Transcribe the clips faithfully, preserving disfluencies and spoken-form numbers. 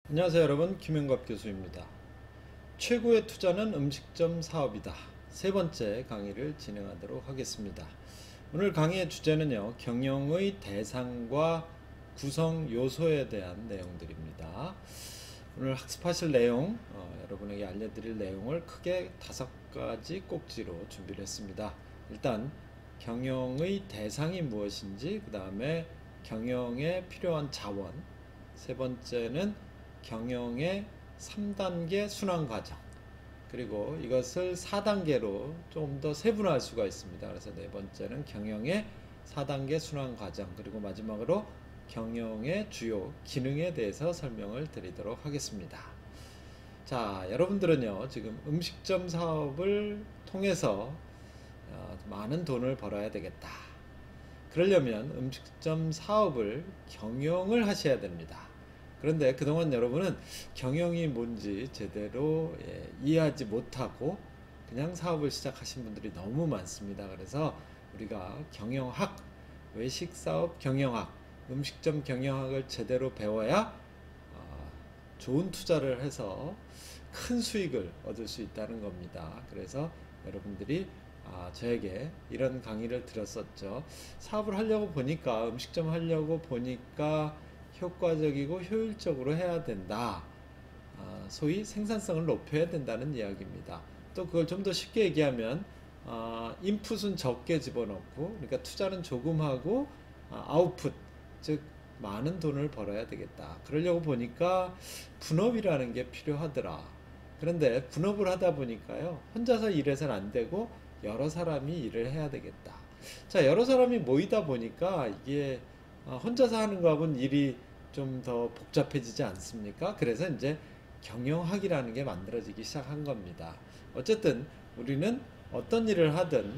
안녕하세요 여러분, 김영갑 교수입니다. 최고의 투자는 음식점 사업이다. 세 번째 강의를 진행하도록 하겠습니다. 오늘 강의의 주제는요, 경영의 대상과 구성 요소에 대한 내용들입니다. 오늘 학습하실 내용, 어, 여러분에게 알려드릴 내용을 크게 다섯 가지 꼭지로 준비를 했습니다. 일단 경영의 대상이 무엇인지, 그 다음에 경영에 필요한 자원, 세 번째는 경영의 삼 단계 순환 과정, 그리고 이것을 사 단계로 좀 더 세분화할 수가 있습니다. 그래서 네 번째는 경영의 사 단계 순환 과정, 그리고 마지막으로 경영의 주요 기능에 대해서 설명을 드리도록 하겠습니다. 자, 여러분들은요, 지금 음식점 사업을 통해서 많은 돈을 벌어야 되겠다. 그러려면 음식점 사업을 경영을 하셔야 됩니다. 그런데 그동안 여러분은 경영이 뭔지 제대로 예, 이해하지 못하고 그냥 사업을 시작하신 분들이 너무 많습니다. 그래서 우리가 경영학, 외식사업 경영학, 음식점 경영학을 제대로 배워야 어, 좋은 투자를 해서 큰 수익을 얻을 수 있다는 겁니다. 그래서 여러분들이 아, 저에게 이런 강의를 들었었죠. 사업을 하려고 보니까, 음식점 하려고 보니까 효과적이고 효율적으로 해야 된다. 아, 소위 생산성을 높여야 된다는 이야기입니다. 또 그걸 좀 더 쉽게 얘기하면 아, 인풋은 적게 집어넣고, 그러니까 투자는 조금 하고 아, 아웃풋, 즉 많은 돈을 벌어야 되겠다. 그러려고 보니까 분업이라는 게 필요하더라. 그런데 분업을 하다 보니까요, 혼자서 일해서는 안 되고 여러 사람이 일을 해야 되겠다. 자, 여러 사람이 모이다 보니까 이게 혼자서 하는 거하고는 일이 좀 더 복잡해지지 않습니까? 그래서 이제 경영학이라는 게 만들어지기 시작한 겁니다. 어쨌든 우리는 어떤 일을 하든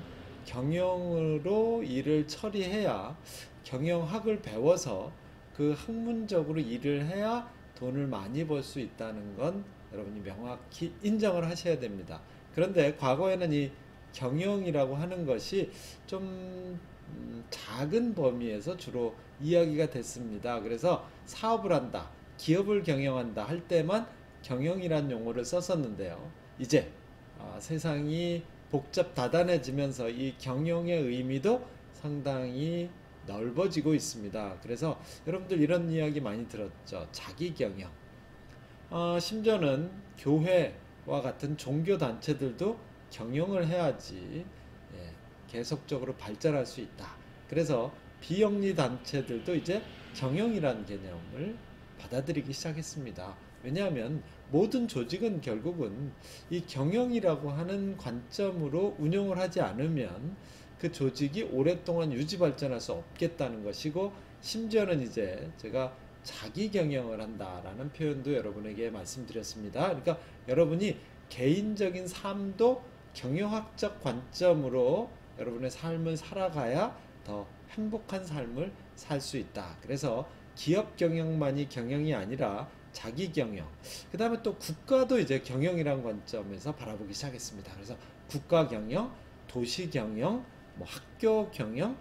경영으로 일을 처리해야, 경영학을 배워서 그 학문적으로 일을 해야 돈을 많이 벌 수 있다는 건 여러분이 명확히 인정을 하셔야 됩니다. 그런데 과거에는 이 경영이라고 하는 것이 좀 음, 작은 범위에서 주로 이야기가 됐습니다. 그래서 사업을 한다, 기업을 경영한다 할 때만 경영이란 용어를 썼었는데요. 이제 아, 세상이 복잡 다단해지면서 이 경영의 의미도 상당히 넓어지고 있습니다. 그래서 여러분들 이런 이야기 많이 들었죠. 자기 경영. 어, 심지어는 교회와 같은 종교 단체들도 경영을 해야지 예, 계속적으로 발전할 수 있다. 그래서 비영리 단체들도 이제 경영이라는 개념을 받아들이기 시작했습니다. 왜냐하면 모든 조직은 결국은 이 경영이라고 하는 관점으로 운영을 하지 않으면 그 조직이 오랫동안 유지 발전할 수 없겠다는 것이고, 심지어는 이제 제가 자기 경영을 한다라는 표현도 여러분에게 말씀드렸습니다. 그러니까 여러분이 개인적인 삶도 경영학적 관점으로 여러분의 삶을 살아가야 더 행복한 삶을 살 수 있다. 그래서 기업 경영만이 경영이 아니라 자기 경영, 그 다음에 또 국가도 이제 경영이라는 관점에서 바라보기 시작했습니다. 그래서 국가 경영, 도시 경영, 뭐 학교 경영,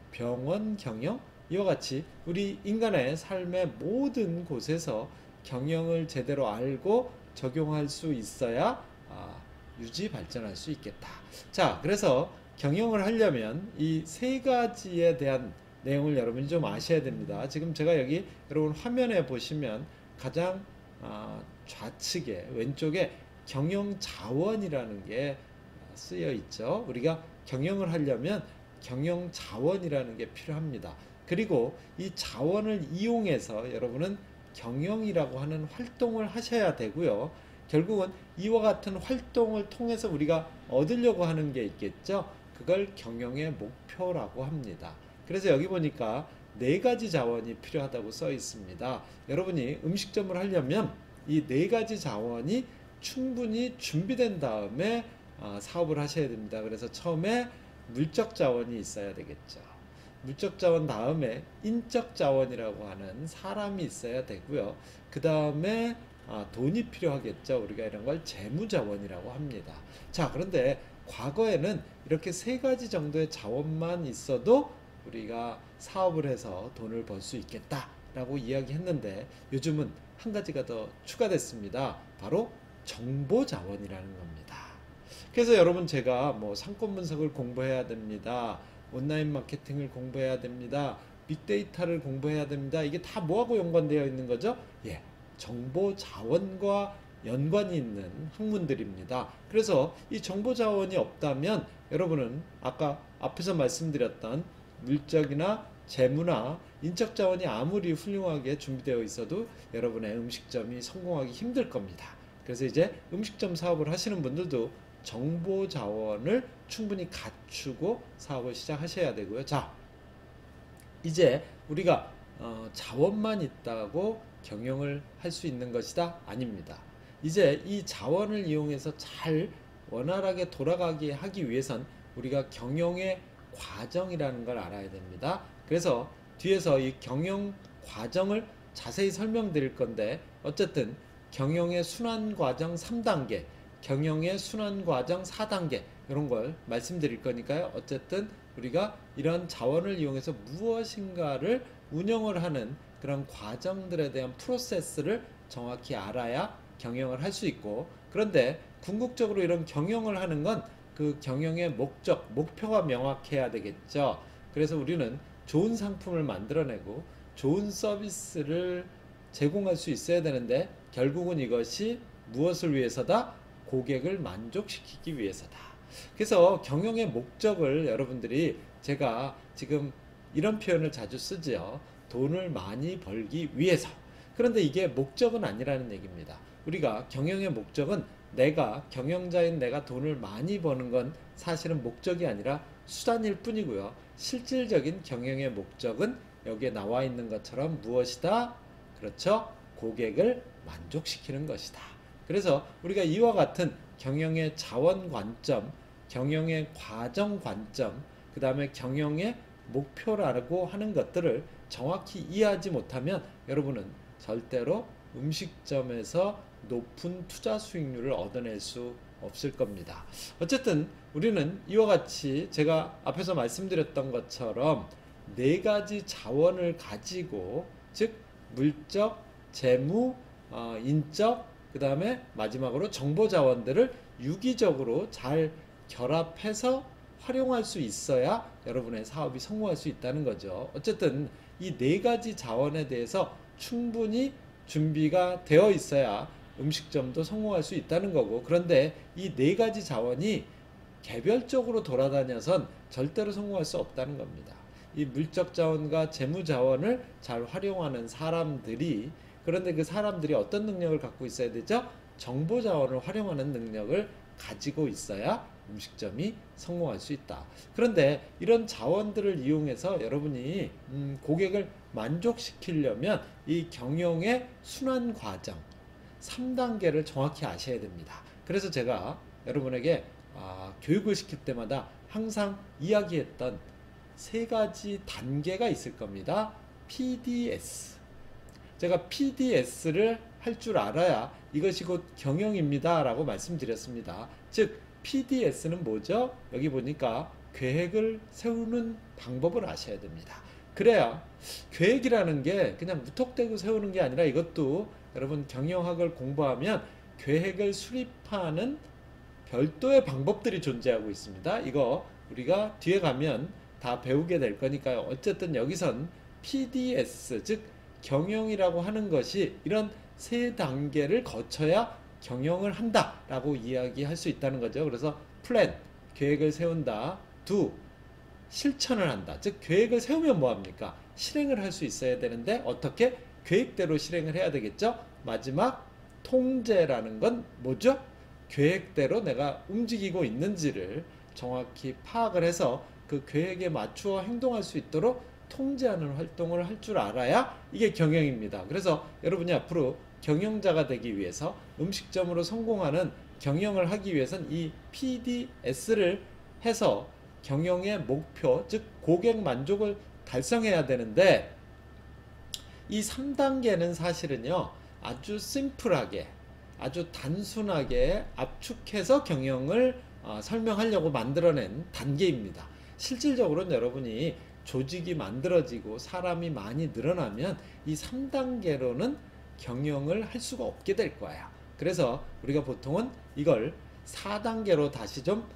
병원 경영, 이와 같이 우리 인간의 삶의 모든 곳에서 경영을 제대로 알고 적용할 수 있어야 아, 유지 발전할 수 있겠다. 자, 그래서 경영을 하려면 이 세 가지에 대한 내용을 여러분이 좀 아셔야 됩니다. 지금 제가 여기 여러분 화면에 보시면 가장 아, 좌측에 왼쪽에 경영 자원이라는 게 쓰여 있죠. 우리가 경영을 하려면 경영 자원이라는 게 필요합니다. 그리고 이 자원을 이용해서 여러분은 경영이라고 하는 활동을 하셔야 되고요. 결국은 이와 같은 활동을 통해서 우리가 얻으려고 하는 게 있겠죠. 그걸 경영의 목표라고 합니다. 그래서 여기 보니까 네 가지 자원이 필요하다고 써 있습니다. 여러분이 음식점을 하려면 이 네 가지 자원이 충분히 준비된 다음에 사업을 하셔야 됩니다. 그래서 처음에 물적 자원이 있어야 되겠죠. 물적 자원 다음에 인적 자원이라고 하는 사람이 있어야 되고요. 그 다음에 아, 돈이 필요하겠죠. 우리가 이런 걸 재무 자원이라고 합니다. 자, 그런데 과거에는 이렇게 세 가지 정도의 자원만 있어도 우리가 사업을 해서 돈을 벌 수 있겠다 라고 이야기했는데 요즘은 한 가지가 더 추가됐습니다. 바로 정보자원이라는 겁니다. 그래서 여러분 제가 뭐 상권 분석을 공부해야 됩니다. 온라인 마케팅을 공부해야 됩니다. 빅데이터를 공부해야 됩니다. 이게 다 뭐하고 연관되어 있는 거죠? 예, 정보자원과 연관이 있는 학문들입니다. 그래서 이 정보자원이 없다면 여러분은 아까 앞에서 말씀드렸던 물적이나 재무나 인적자원이 아무리 훌륭하게 준비되어 있어도 여러분의 음식점이 성공하기 힘들 겁니다. 그래서 이제 음식점 사업을 하시는 분들도 정보자원을 충분히 갖추고 사업을 시작하셔야 되고요. 자, 이제 우리가 어, 자원만 있다고 경영을 할 수 있는 것이다? 아닙니다. 이제 이 자원을 이용해서 잘 원활하게 돌아가게 하기 위해선 우리가 경영의 과정이라는 걸 알아야 됩니다. 그래서 뒤에서 이 경영 과정을 자세히 설명드릴 건데 어쨌든 경영의 순환 과정 삼 단계, 경영의 순환 과정 사 단계 이런 걸 말씀드릴 거니까요. 어쨌든 우리가 이런 자원을 이용해서 무엇인가를 운영을 하는 그런 과정들에 대한 프로세스를 정확히 알아야 경영을 할 수 있고, 그런데 궁극적으로 이런 경영을 하는 건 그 경영의 목적, 목표가 명확해야 되겠죠. 그래서 우리는 좋은 상품을 만들어내고 좋은 서비스를 제공할 수 있어야 되는데 결국은 이것이 무엇을 위해서다? 고객을 만족시키기 위해서다. 그래서 경영의 목적을 여러분들이 제가 지금 이런 표현을 자주 쓰죠. 돈을 많이 벌기 위해서. 그런데 이게 목적은 아니라는 얘기입니다. 우리가 경영의 목적은 내가 경영자인 내가 돈을 많이 버는 건 사실은 목적이 아니라 수단일 뿐이고요. 실질적인 경영의 목적은 여기에 나와 있는 것처럼 무엇이다? 그렇죠? 고객을 만족시키는 것이다. 그래서 우리가 이와 같은 경영의 자원 관점, 경영의 과정 관점, 그 다음에 경영의 목표라고 하는 것들을 정확히 이해하지 못하면 여러분은 절대로 음식점에서 높은 투자 수익률을 얻어낼 수 없을 겁니다. 어쨌든 우리는 이와 같이 제가 앞에서 말씀드렸던 것처럼 네 가지 자원을 가지고, 즉 물적, 재무, 어, 인적, 그 다음에 마지막으로 정보 자원들을 유기적으로 잘 결합해서 활용할 수 있어야 여러분의 사업이 성공할 수 있다는 거죠. 어쨌든 이 네 가지 자원에 대해서 충분히 준비가 되어 있어야 음식점도 성공할 수 있다는 거고, 그런데 이 네 가지 자원이 개별적으로 돌아다녀선 절대로 성공할 수 없다는 겁니다. 이 물적 자원과 재무 자원을 잘 활용하는 사람들이, 그런데 그 사람들이 어떤 능력을 갖고 있어야 되죠? 정보 자원을 활용하는 능력을 가지고 있어야 음식점이 성공할 수 있다. 그런데 이런 자원들을 이용해서 여러분이 음, 고객을 만족시키려면 이 경영의 순환 과정 삼 단계를 정확히 아셔야 됩니다. 그래서 제가 여러분에게 아, 교육을 시킬 때마다 항상 이야기했던 세 가지 단계가 있을 겁니다. 피디에스. 제가 피디에스를 할 줄 알아야 이것이 곧 경영입니다 라고 말씀드렸습니다. 즉 피디에스는 뭐죠? 여기 보니까 계획을 세우는 방법을 아셔야 됩니다. 그래야 계획이라는 게 그냥 무턱대고 세우는 게 아니라 이것도 여러분 경영학을 공부하면 계획을 수립하는 별도의 방법들이 존재하고 있습니다. 이거 우리가 뒤에 가면 다 배우게 될 거니까요. 어쨌든 여기선 피디에스, 즉 경영이라고 하는 것이 이런 세 단계를 거쳐야 경영을 한다 라고 이야기할 수 있다는 거죠. 그래서 플랜, 계획을 세운다. 두, 실천을 한다. 즉 계획을 세우면 뭐합니까? 실행을 할 수 있어야 되는데 어떻게? 계획대로 실행을 해야 되겠죠. 마지막, 통제라는 건 뭐죠? 계획대로 내가 움직이고 있는지를 정확히 파악을 해서 그 계획에 맞추어 행동할 수 있도록 통제하는 활동을 할 줄 알아야 이게 경영입니다. 그래서 여러분이 앞으로 경영자가 되기 위해서, 음식점으로 성공하는 경영을 하기 위해서는 이 피디에스를 해서 경영의 목표, 즉 고객 만족을 달성해야 되는데, 이 삼 단계는 사실은요 아주 심플하게, 아주 단순하게 압축해서 경영을 어, 설명하려고 만들어낸 단계입니다. 실질적으로는 여러분이 조직이 만들어지고 사람이 많이 늘어나면 이 삼 단계로는 경영을 할 수가 없게 될 거예요. 그래서 우리가 보통은 이걸 사 단계로 다시 좀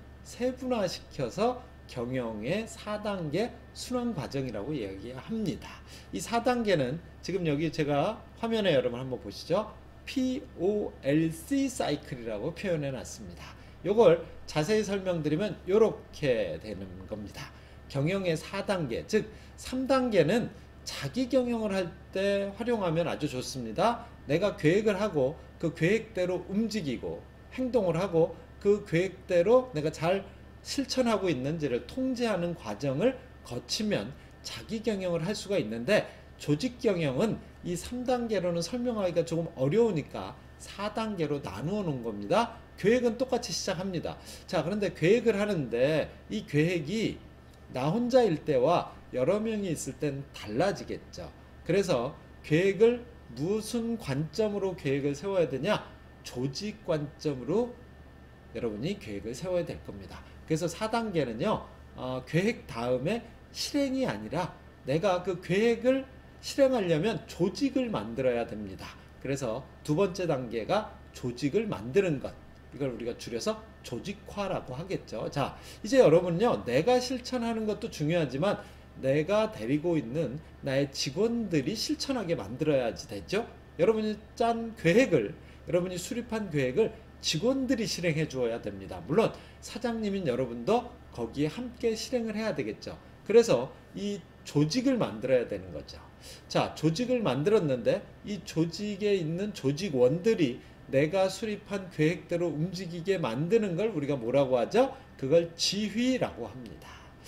세분화시켜서 경영의 사 단계 순환 과정이라고 이야기합니다. 이 사 단계는 지금 여기 제가 화면에 여러분 한번 보시죠. 피 오 엘 씨 사이클이라고 표현해 놨습니다. 요걸 자세히 설명드리면 이렇게 되는 겁니다. 경영의 사 단계, 즉 삼 단계는 자기 경영을 할 때 활용하면 아주 좋습니다. 내가 계획을 하고 그 계획대로 움직이고 행동을 하고 그 계획대로 내가 잘 실천하고 있는지를 통제하는 과정을 거치면 자기 경영을 할 수가 있는데, 조직 경영은 이 삼 단계로는 설명하기가 조금 어려우니까 사 단계로 나누어 놓은 겁니다. 계획은 똑같이 시작합니다. 자, 그런데 계획을 하는데 이 계획이 나 혼자일 때와 여러 명이 있을 땐 달라지겠죠. 그래서 계획을 무슨 관점으로 계획을 세워야 되냐? 조직 관점으로 여러분이 계획을 세워야 될 겁니다. 그래서 사 단계는요, 어, 계획 다음에 실행이 아니라 내가 그 계획을 실행하려면 조직을 만들어야 됩니다. 그래서 두 번째 단계가 조직을 만드는 것, 이걸 우리가 줄여서 조직화라고 하겠죠. 자, 이제 여러분요, 내가 실천하는 것도 중요하지만 내가 데리고 있는 나의 직원들이 실천하게 만들어야지 되죠. 여러분이 짠 계획을, 여러분이 수립한 계획을 직원들이 실행해 주어야 됩니다. 물론 사장님인 여러분도 거기에 함께 실행을 해야 되겠죠. 그래서 이 조직을 만들어야 되는 거죠. 자, 조직을 만들었는데 이 조직에 있는 조직원들이 내가 수립한 계획대로 움직이게 만드는 걸 우리가 뭐라고 하죠? 그걸 지휘라고 합니다.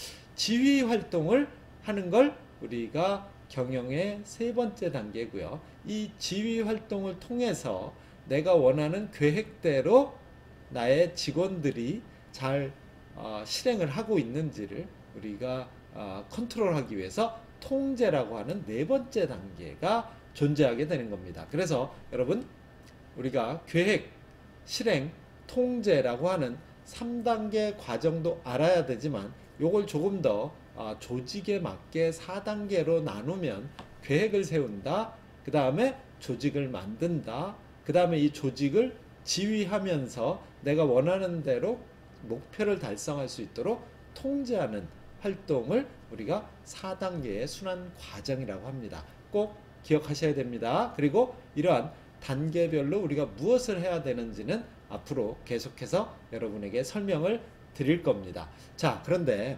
지휘 활동을 하는 걸 우리가 경영의 세 번째 단계고요. 이 지휘 활동을 통해서 내가 원하는 계획대로 나의 직원들이 잘 어, 실행을 하고 있는지를 우리가 어, 컨트롤하기 위해서 통제라고 하는 네 번째 단계가 존재하게 되는 겁니다. 그래서 여러분, 우리가 계획, 실행, 통제라고 하는 삼 단계 과정도 알아야 되지만 요걸 조금 더 어, 조직에 맞게 사 단계로 나누면 계획을 세운다, 그 다음에 조직을 만든다, 그 다음에 이 조직을 지휘하면서 내가 원하는 대로 목표를 달성할 수 있도록 통제하는 활동을 우리가 사 단계의 순환 과정이라고 합니다. 꼭 기억하셔야 됩니다. 그리고 이러한 단계별로 우리가 무엇을 해야 되는지는 앞으로 계속해서 여러분에게 설명을 드릴 겁니다. 자, 그런데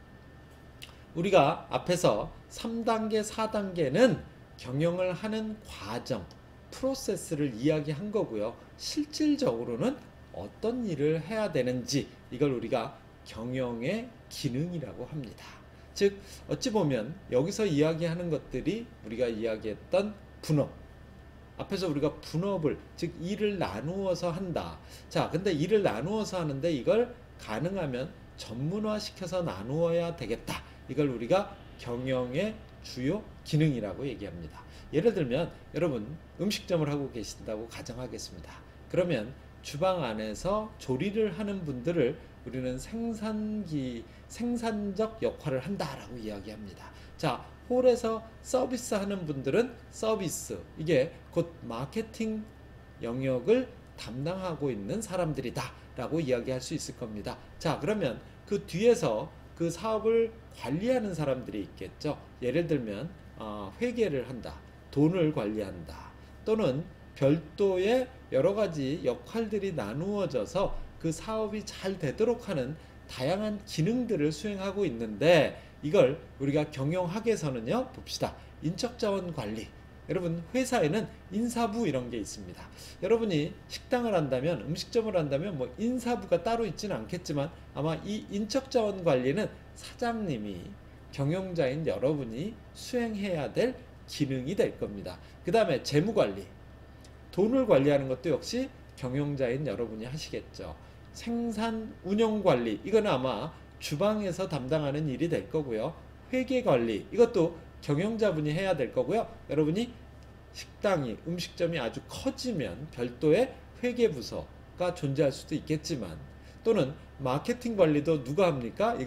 우리가 앞에서 삼 단계, 사 단계는 경영을 하는 과정, 프로세스를 이야기한 거고요. 실질적으로는 어떤 일을 해야 되는지, 이걸 우리가 경영의 기능이라고 합니다. 즉, 어찌 보면 여기서 이야기하는 것들이 우리가 이야기했던 분업, 앞에서 우리가 분업을, 즉 일을 나누어서 한다. 자, 근데 일을 나누어서 하는데 이걸 가능하면 전문화 시켜서 나누어야 되겠다. 이걸 우리가 경영의 주요 기능이라고 얘기합니다. 예를 들면 여러분 음식점을 하고 계신다고 가정하겠습니다. 그러면 주방 안에서 조리를 하는 분들을 우리는 생산기, 생산적 역할을 한다라고 이야기합니다. 자, 홀에서 서비스 하는 분들은 서비스, 이게 곧 마케팅 영역을 담당하고 있는 사람들이다 라고 이야기할 수 있을 겁니다. 자, 그러면 그 뒤에서 그 사업을 관리하는 사람들이 있겠죠. 예를 들면 어, 회계를 한다, 돈을 관리한다, 또는 별도의 여러 가지 역할들이 나누어져서 그 사업이 잘 되도록 하는 다양한 기능들을 수행하고 있는데, 이걸 우리가 경영학에서는요, 봅시다. 인적자원 관리. 여러분, 회사에는 인사부 이런 게 있습니다. 여러분이 식당을 한다면, 음식점을 한다면 뭐 인사부가 따로 있지는 않겠지만 아마 이 인적자원 관리는 사장님이, 경영자인 여러분이 수행해야 될 기능이 될 겁니다. 그 다음에 재무관리, 돈을 관리하는 것도 역시 경영자인 여러분이 하시겠죠. 생산 운영관리, 이거는 아마 주방에서 담당하는 일이 될 거고요. 회계관리, 이것도 경영자분이 해야 될 거고요. 여러분이 식당이, 음식점이 아주 커지면 별도의 회계부서가 존재할 수도 있겠지만, 또는 마케팅 관리도 누가 합니까? 이건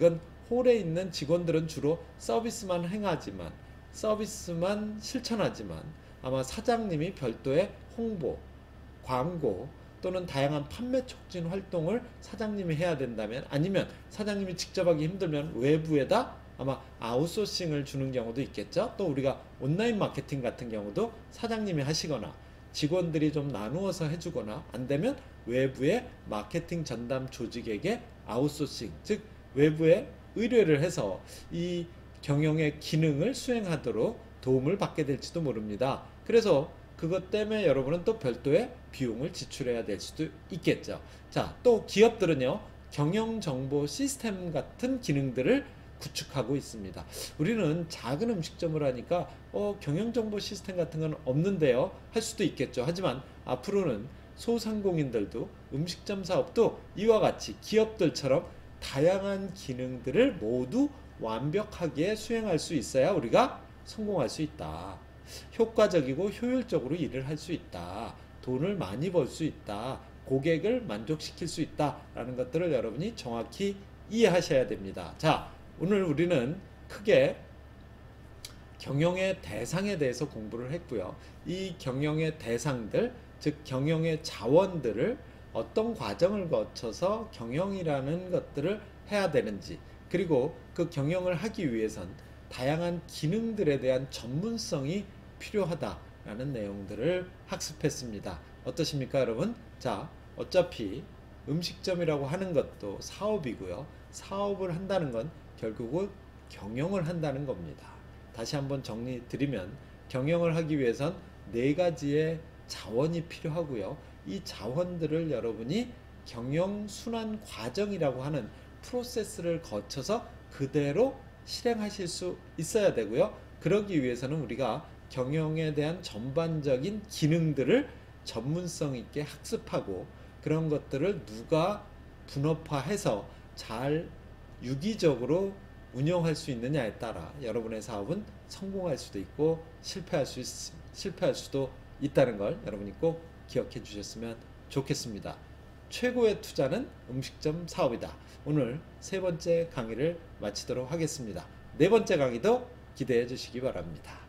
홀에 있는 직원들은 주로 서비스만 행하지만 서비스만 실천하지만 아마 사장님이 별도의 홍보, 광고 또는 다양한 판매 촉진 활동을 사장님이 해야 된다면, 아니면 사장님이 직접 하기 힘들면 외부에다 아마 아웃소싱을 주는 경우도 있겠죠. 또 우리가 온라인 마케팅 같은 경우도 사장님이 하시거나 직원들이 좀 나누어서 해주거나, 안 되면 외부의 마케팅 전담 조직에게 아웃소싱, 즉 외부에 의뢰를 해서 이 경영의 기능을 수행하도록 도움을 받게 될지도 모릅니다. 그래서 그것 때문에 여러분은 또 별도의 비용을 지출해야 될 수도 있겠죠. 자, 또 기업들은요, 경영정보 시스템 같은 기능들을 구축하고 있습니다. 우리는 작은 음식점을 하니까 어, 경영정보 시스템 같은 건 없는데요 할 수도 있겠죠. 하지만 앞으로는 소상공인들도 음식점 사업도 이와 같이 기업들처럼 다양한 기능들을 모두 완벽하게 수행할 수 있어야 우리가 성공할 수 있다. 효과적이고 효율적으로 일을 할 수 있다. 돈을 많이 벌 수 있다. 고객을 만족시킬 수 있다라는 것들을 여러분이 정확히 이해하셔야 됩니다. 자, 오늘 우리는 크게 경영의 대상에 대해서 공부를 했고요. 이 경영의 대상들, 즉 경영의 자원들을 어떤 과정을 거쳐서 경영이라는 것들을 해야 되는지, 그리고 그 경영을 하기 위해선 다양한 기능들에 대한 전문성이 필요하다라는 내용들을 학습했습니다. 어떠십니까, 여러분? 자, 어차피 음식점이라고 하는 것도 사업이고요. 사업을 한다는 건 결국은 경영을 한다는 겁니다. 다시 한번 정리 드리면, 경영을 하기 위해선 네 가지의 자원이 필요하고요. 이 자원들을 여러분이 경영 순환 과정이라고 하는 프로세스를 거쳐서 그대로 실행하실 수 있어야 되고요. 그러기 위해서는 우리가 경영에 대한 전반적인 기능들을 전문성 있게 학습하고, 그런 것들을 누가 분업화해서 잘 유기적으로 운영할 수 있느냐에 따라 여러분의 사업은 성공할 수도 있고 실패할 수 있, 실패할 수도 있다는 걸 여러분이 꼭 기억해 주셨으면 좋겠습니다. 최고의 투자는 음식점 사업이다. 오늘 세 번째 강의를 마치도록 하겠습니다. 네 번째 강의도 기대해 주시기 바랍니다.